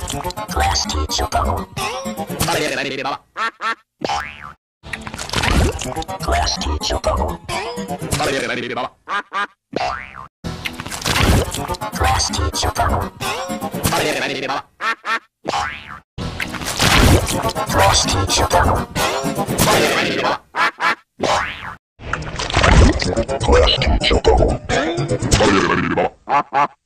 Class teacher bubble. Class teacher bubble. Class teacher bubble. Class teacher bubble. Class teacher bubble.